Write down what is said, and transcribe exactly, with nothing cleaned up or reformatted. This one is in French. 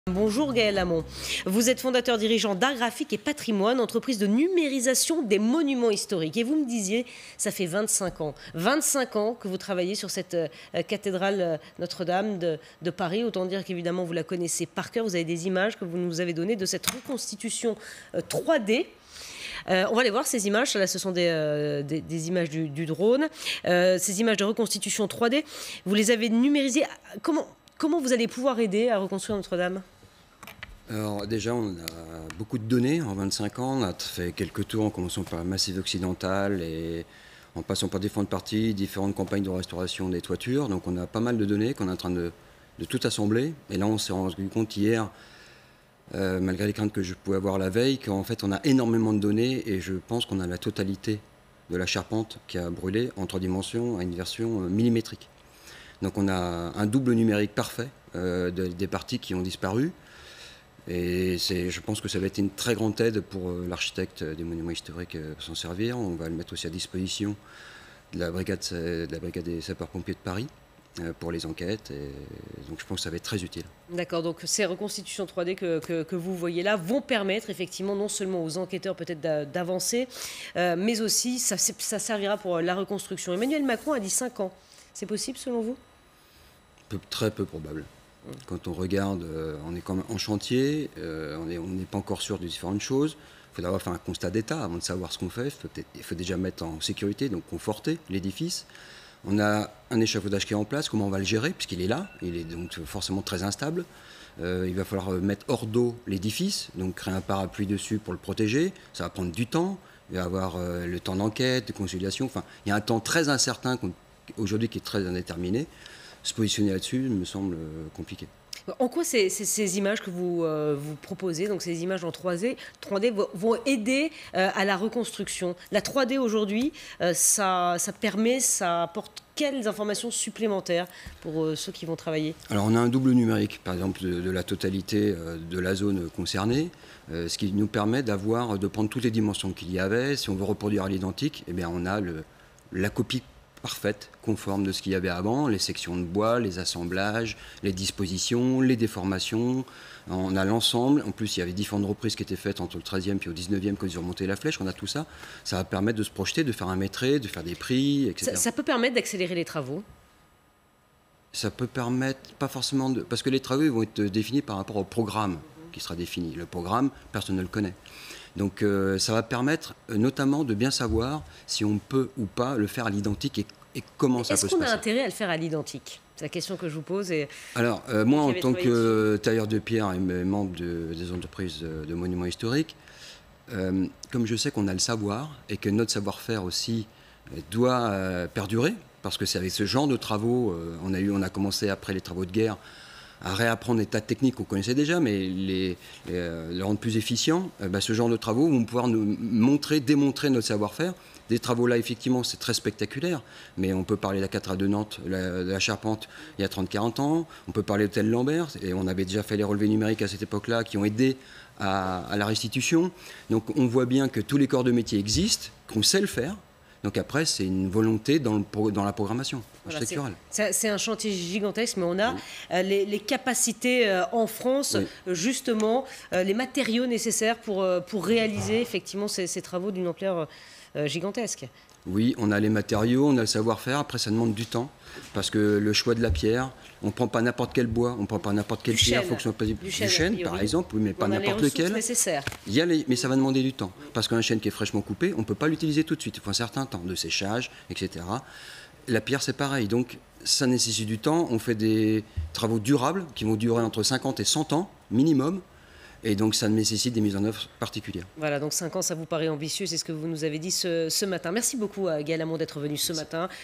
Bonjour Gaël Lamont, vous êtes fondateur dirigeant d'Art Graphique et Patrimoine, entreprise de numérisation des monuments historiques. Et vous me disiez, ça fait vingt-cinq ans, vingt-cinq ans que vous travaillez sur cette euh, cathédrale euh, Notre-Dame de, de Paris. Autant dire qu'évidemment vous la connaissez par cœur. Vous avez des images que vous nous avez données de cette reconstitution euh, trois D. Euh, on va aller voir ces images. Là, ce sont des, euh, des, des images du, du drone. Euh, ces images de reconstitution trois D, vous les avez numérisées. Comment, comment vous allez pouvoir aider à reconstruire Notre-Dame ? Alors déjà, on a beaucoup de données en vingt-cinq ans. On a fait quelques tours en commençant par le Massif occidental et en passant par différentes parties, différentes campagnes de restauration des toitures. Donc on a pas mal de données qu'on est en train de, de tout assembler. Et là, on s'est rendu compte hier, euh, malgré les craintes que je pouvais avoir la veille, qu'en fait, on a énormément de données et je pense qu'on a la totalité de la charpente qui a brûlé en trois dimensions à une version millimétrique. Donc on a un double numérique parfait euh, de, des parties qui ont disparu. Et je pense que ça va être une très grande aide pour euh, l'architecte des monuments historiques euh, s'en servir. On va le mettre aussi à disposition de la brigade, de la brigade des sapeurs-pompiers de Paris euh, pour les enquêtes. Et donc je pense que ça va être très utile. D'accord, donc ces reconstitutions trois D que, que, que vous voyez là vont permettre effectivement non seulement aux enquêteurs peut-être d'avancer, euh, mais aussi ça, ça servira pour la reconstruction. Emmanuel Macron a dit cinq ans. C'est possible selon vous ? peu, Très peu probable. Quand on regarde, euh, on est quand même en chantier, euh, on n'est on n'est pas encore sûr de différentes choses. Il faut d'abord faire un constat d'état avant de savoir ce qu'on fait. Il faut, il faut déjà mettre en sécurité, donc conforter l'édifice. On a un échafaudage qui est en place, comment on va le gérer, puisqu'il est là, il est donc forcément très instable. Euh, il va falloir mettre hors d'eau l'édifice, donc créer un parapluie dessus pour le protéger. Ça va prendre du temps, il va y avoir euh, le temps d'enquête, de conciliation. Enfin, il y a un temps très incertain aujourd'hui qui est très indéterminé. Se positionner là-dessus me semble compliqué. En quoi ces, ces, ces images que vous, euh, vous proposez, donc ces images en trois D, trois D vont aider euh, à la reconstruction? La trois D aujourd'hui, euh, ça, ça permet, ça apporte quelles informations supplémentaires pour euh, ceux qui vont travailler? Alors on a un double numérique, par exemple, de, de la totalité euh, de la zone concernée, euh, ce qui nous permet d'avoir, de prendre toutes les dimensions qu'il y avait. Si on veut reproduire à l'identique, eh bien on a le, la copie parfaite, conforme de ce qu'il y avait avant, les sections de bois, les assemblages, les dispositions, les déformations. On a l'ensemble. En plus, il y avait différentes reprises qui étaient faites entre le treizième puis au dix-neuvième quand ils ont remonté la flèche. On a tout ça. Ça va permettre de se projeter, de faire un maîtrise, de faire des prix, et cetera. Ça, ça peut permettre d'accélérer les travaux? Ça peut permettre, pas forcément, de, parce que les travaux ils vont être définis par rapport au programme qui sera défini. Le programme, personne ne le connaît. Donc euh, ça va permettre euh, notamment de bien savoir si on peut ou pas le faire à l'identique et, et comment ça peut se passer. Est-ce qu'on a intérêt à le faire à l'identique? C'est la question que je vous pose. Et Alors euh, moi en tant que tailleur de pierre et membre de, des entreprises de, de monuments historiques, euh, comme je sais qu'on a le savoir et que notre savoir-faire aussi euh, doit euh, perdurer, parce que c'est avec ce genre de travaux, euh, on, a eu, on a commencé après les travaux de guerre à réapprendre des tas de techniques qu'on connaissait déjà, mais les, les, euh, les rendre plus efficients. Euh, bah, ce genre de travaux vont pouvoir nous montrer, démontrer notre savoir-faire. Des travaux-là, effectivement, c'est très spectaculaire, mais on peut parler de la cathédrale de Nantes, la, de la Charpente, il y a trente à quarante ans. On peut parler de l'hôtel Lambert, et on avait déjà fait les relevés numériques à cette époque-là, qui ont aidé à, à la restitution. Donc on voit bien que tous les corps de métier existent, qu'on sait le faire. Donc après, c'est une volonté dans, le, dans la programmation architecturale. Voilà, c'est un chantier gigantesque, mais on a oui. euh, les, les capacités euh, en France, oui. euh, justement, euh, les matériaux nécessaires pour, euh, pour réaliser effectivement ces, ces travaux d'une ampleur euh, gigantesque. Oui, on a les matériaux, on a le savoir-faire. Après, ça demande du temps, parce que le choix de la pierre, on ne prend pas n'importe quel bois, on ne prend pas n'importe quelle du pierre. Il faut que ce soit possible. Du chêne, du chêne par exemple, oui, mais pas n'importe lequel. Il y a les, mais ça va demander du temps, parce qu'un chêne qui est fraîchement coupé, on ne peut pas l'utiliser tout de suite. Il faut un certain temps de séchage, et cetera. La pierre, c'est pareil. Donc, ça nécessite du temps. On fait des travaux durables qui vont durer entre cinquante et cent ans minimum. Et donc, ça nécessite des mises en œuvre particulières. Voilà, donc cinq ans, ça vous paraît ambitieux, c'est ce que vous nous avez dit ce, ce matin. Merci beaucoup, Gaël Lamont, d'être venu ce matin.